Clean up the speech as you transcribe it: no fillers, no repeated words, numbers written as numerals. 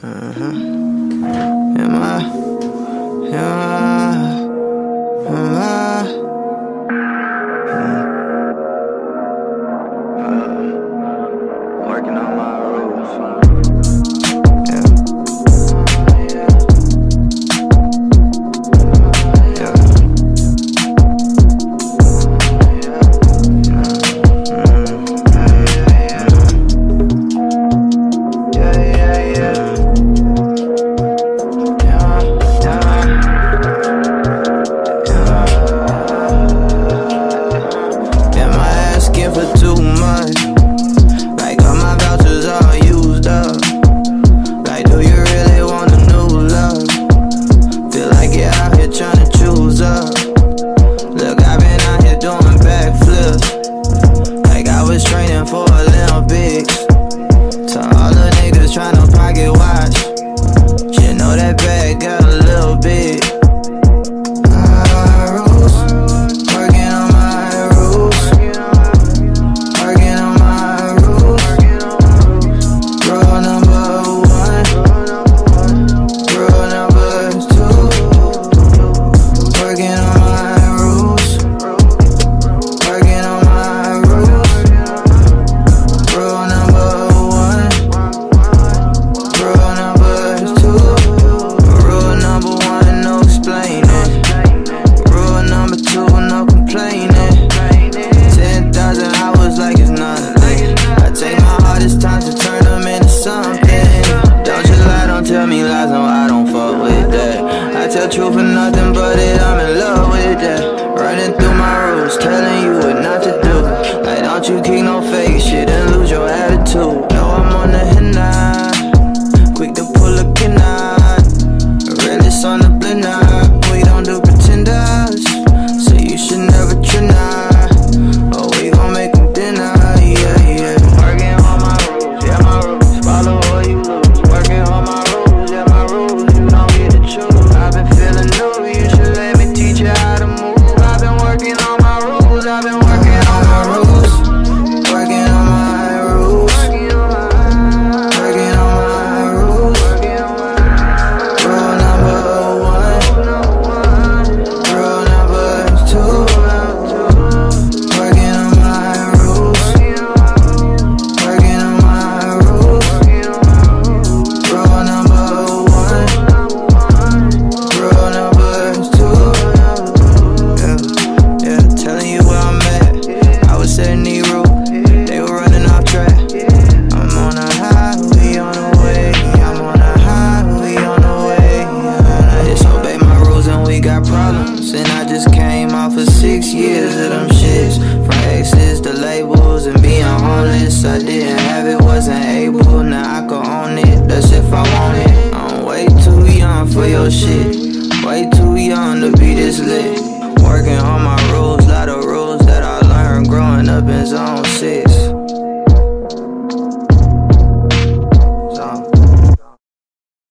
Am I working on my rules? For too much, like all my vouchers all used up. Like, do you really want a new love? Feel like you're out here trying to choose up. Look, I've been out here doing backflips, like I was training for Olympics. To all the niggas trying to pocket watch, you know that bag got a little big. Tell me lies, no, I don't fuck with that. I tell truth for nothing but it, I'm in love with that. Running through my rules, telling you what not to do. Like, don't you kick no fake shit and lose your attitude. No, I'm on the hit now, quick to pull a canard. Realist on the blend now, we don't do pretenders. So you should never try now, or we gon' make them dinner, yeah, yeah. Working on my rules, yeah, my rules. Follow or you lose, working on my rules. I've been feeling new, you should let me teach you how to move. I've been working on my rules, I've been working on my rules. Working on my rules. Working on my rules. Rule number one. Rule number two. Working on my rules. Working on my rules. Rule number one. They were running off track. I'm on a high, we on the way. I'm on a high, we on the way. I disobey my rules and we got problems. And I just came off of 6 years of them shits. From exes to labels and being homeless. I didn't have it, wasn't able. Now I can own it, that's if I want it. I'm way too young for your shit.